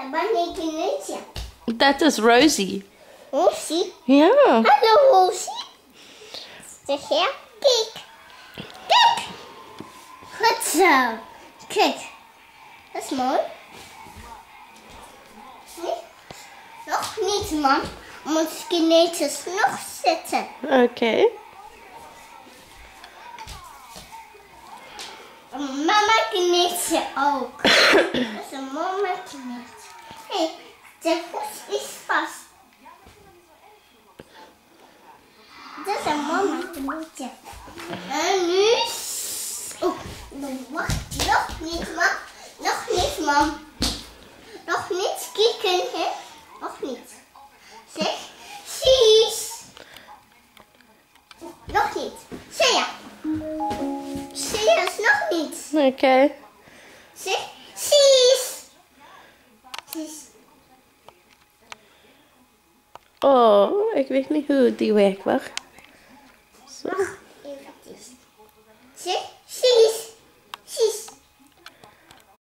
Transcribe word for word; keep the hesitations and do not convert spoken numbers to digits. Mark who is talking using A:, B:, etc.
A: ben ik niet.
B: Dat is Rosie.
A: Rosie?
B: Ja.
A: Hallo Rosie. Zeg je? Kijk. Kijk. Goed zo. Kijk. Dat is mooi. Nee? Nog niet, man. Moet kinetjes nog zitten.
B: Oké. Okay.
A: Mama kinetje ook. Dat is een mama kinetje. Hé, hey, de voet is vast. Dat is een mama kinetje. En nu... Oh, wacht. Nog niet, mam. Nog niet, mam. Nog niet kijken, hè? Nog niet. Zeg, zie. Nog niet. Zie je? Zie je is nog niet.
B: Oké. Okay.
A: Zeg, zie. Zie.
B: Oh, ik weet niet hoe die werkt, wacht. Zo.
A: Wacht, even. Zeg,